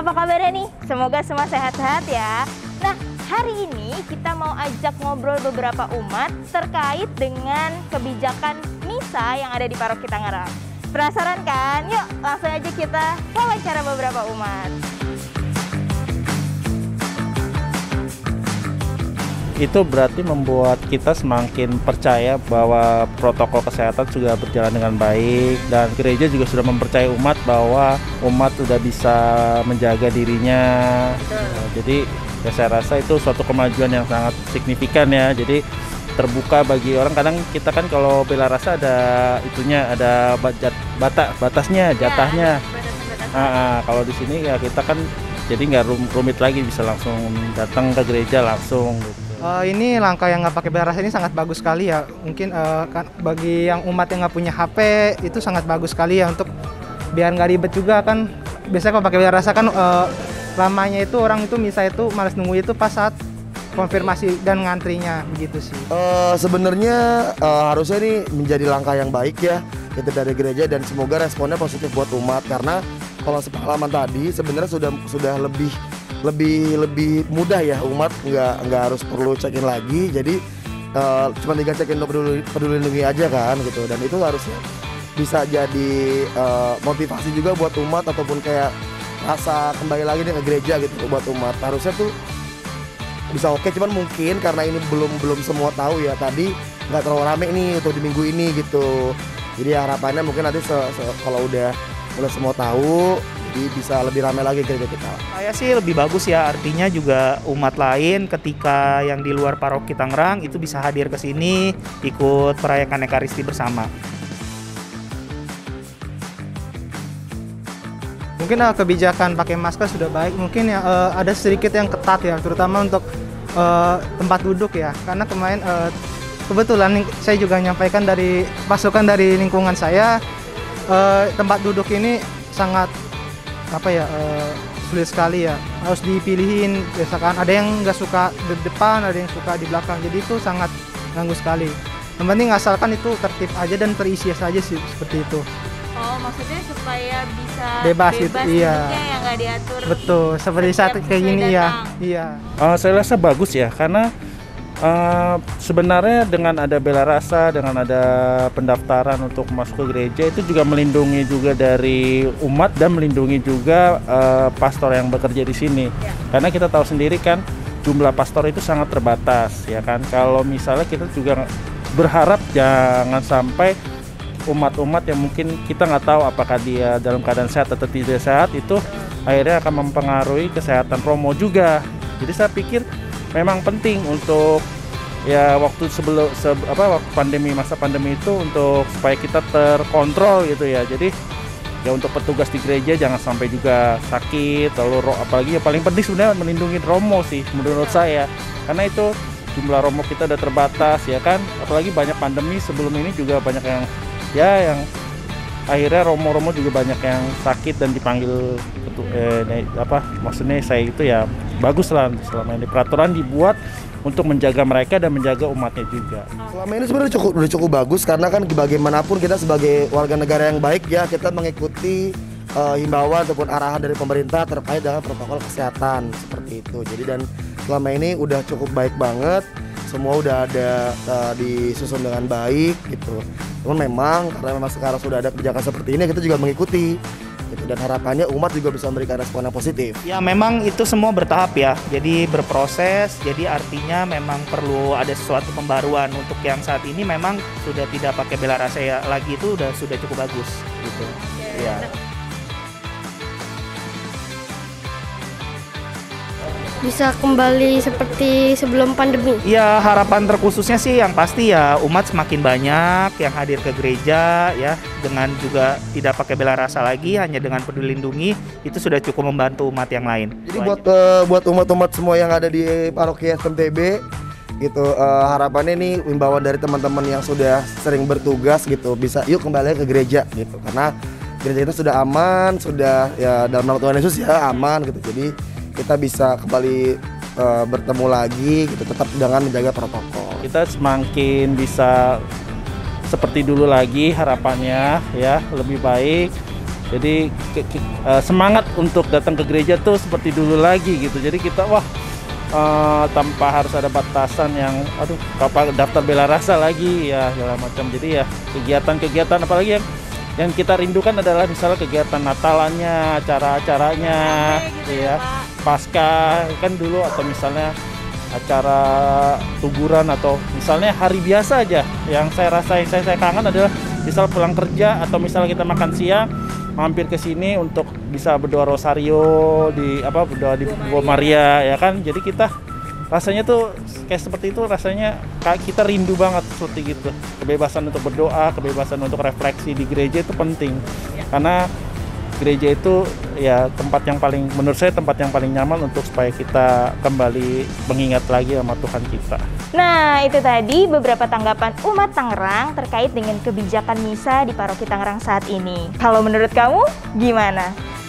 apa kabarnya nih? Semoga semua sehat-sehat ya. Nah, hari ini kita mau ajak ngobrol beberapa umat terkait dengan kebijakan misa yang ada di Paroki Tangerang. Penasaran kan? Yuk langsung aja kita wawancara beberapa umat. Itu berarti membuat kita semakin percaya bahwa protokol kesehatan juga berjalan dengan baik, dan gereja juga sudah mempercayai umat bahwa umat sudah bisa menjaga dirinya. Jadi ya saya rasa itu suatu kemajuan yang sangat signifikan ya. Jadi terbuka bagi orang. Kadang kita kan kalau bela rasa ada itunya, ada batasnya, jatahnya. Kalau di sini ya kita kan jadi nggak rumit lagi, bisa langsung datang ke gereja langsung gitu. Ini langkah yang nggak pakai bela rasa ini sangat bagus sekali ya. Mungkin kan bagi yang umat yang nggak punya HP itu sangat bagus sekali ya, untuk biar nggak ribet juga kan. Biasanya kalau pakai bela rasa kan lamanya itu orang itu misa itu malas nunggu itu pas saat konfirmasi dan ngantrinya, begitu sih. Sebenarnya harusnya ini menjadi langkah yang baik ya itu dari gereja, dan semoga responnya positif buat umat, karena kalau sepengalaman tadi sebenarnya sudah lebih mudah ya, umat nggak harus perlu check-in lagi. Jadi cuma tinggal check-in peduli lindungi aja kan gitu, dan itu harusnya bisa jadi motivasi juga buat umat, ataupun kayak rasa kembali lagi nih ke gereja gitu buat umat. Harusnya tuh bisa oke, cuman mungkin karena ini belum semua tahu ya, tadi nggak terlalu rame nih untuk di minggu ini gitu. Jadi harapannya mungkin nanti kalau udah semua tahu, jadi bisa lebih ramai lagi gereja kita. Saya sih lebih bagus ya, artinya juga umat lain ketika yang di luar Paroki Tangerang itu bisa hadir ke sini ikut merayakan Ekaristi bersama. Mungkin kebijakan pakai masker sudah baik, mungkin ya ada sedikit yang ketat ya, terutama untuk tempat duduk ya. Karena kemarin kebetulan saya juga menyampaikan dari masukan dari lingkungan saya, tempat duduk ini sangat sulit sekali ya, harus dipilihin. Misalkan ada yang nggak suka di depan, ada yang suka di belakang, jadi itu sangat ganggu sekali. Yang penting asalkan itu tertib aja dan terisi saja sih, seperti itu. Oh, maksudnya supaya bisa bebas gitu, iya. Yang nggak diatur. Betul, seperti saat kayak gini ya. Iya. Saya rasa bagus ya, karena sebenarnya dengan ada bela rasa, dengan ada pendaftaran untuk masuk ke gereja, itu juga melindungi juga dari umat dan melindungi juga pastor yang bekerja di sini. Ya. Karena kita tahu sendiri kan jumlah pastor itu sangat terbatas ya kan. Kalau misalnya kita juga berharap jangan sampai umat-umat yang mungkin kita nggak tahu apakah dia dalam keadaan sehat atau tidak sehat, itu akhirnya akan mempengaruhi kesehatan romo juga. Jadi saya pikir memang penting untuk ya waktu waktu masa pandemi itu, untuk supaya kita terkontrol gitu ya. Jadi ya untuk petugas di gereja jangan sampai juga sakit, lalu apalagi ya paling penting sebenarnya melindungi romo sih menurut saya. Karena itu jumlah romo kita udah terbatas ya kan, apalagi banyak pandemi sebelum ini juga banyak yang akhirnya romo-romo juga banyak yang sakit dan dipanggil maksudnya saya itu ya bagus lah selama ini peraturan dibuat untuk menjaga mereka dan menjaga umatnya juga. Selama ini sebenarnya udah cukup bagus, karena kan bagaimanapun kita sebagai warga negara yang baik ya, kita mengikuti himbauan ataupun arahan dari pemerintah terkait dengan protokol kesehatan seperti itu. Jadi dan selama ini udah cukup baik banget, semua udah ada disusun dengan baik gitu. Cuman karena memang sekarang sudah ada kebijakan seperti ini, kita juga mengikuti gitu, dan harapannya umat juga bisa memberikan respon yang positif. Ya memang itu semua bertahap ya, jadi berproses. Jadi artinya memang perlu ada sesuatu pembaruan. Untuk yang saat ini memang sudah tidak pakai bela rasa ya lagi, itu sudah cukup bagus gitu. Ya. Bisa kembali seperti sebelum pandemi? Ya harapan terkhususnya sih yang pasti ya umat semakin banyak yang hadir ke gereja ya, dengan juga tidak pakai bela rasa lagi, hanya dengan peduli lindungi, itu sudah cukup membantu umat yang lain. Jadi buat umat-umat semua yang ada di Paroki SMTB gitu, harapannya nih himbauan dari teman-teman yang sudah sering bertugas gitu, bisa yuk kembali ke gereja gitu, karena gereja itu sudah aman, sudah ya dalam nama Tuhan Yesus ya aman gitu. Jadi kita bisa kembali bertemu lagi gitu, tetap dengan menjaga protokol. Kita semakin bisa seperti dulu lagi harapannya ya, lebih baik. Jadi semangat untuk datang ke gereja tuh seperti dulu lagi gitu. Jadi kita tanpa harus ada batasan yang kapan daftar bela rasa lagi ya segala macam. Jadi ya kegiatan-kegiatan apalagi yang kita rindukan adalah misalnya kegiatan Natalannya, acara-acaranya, ya Pasca kan dulu, atau misalnya acara tuguran, atau misalnya hari biasa aja. Yang saya rasain saya kangen adalah misal pulang kerja atau misalnya kita makan siang mampir ke sini untuk bisa berdoa rosario berdoa di Gua Maria ya kan. Jadi kita rasanya tuh kayak seperti itu, rasanya kita rindu banget seperti gitu. Kebebasan untuk berdoa, kebebasan untuk refleksi di gereja itu penting. Karena gereja itu ya menurut saya tempat yang paling nyaman untuk supaya kita kembali mengingat lagi sama Tuhan kita. Nah, itu tadi beberapa tanggapan umat Tangerang terkait dengan kebijakan misa di Paroki Tangerang saat ini. Kalau menurut kamu gimana?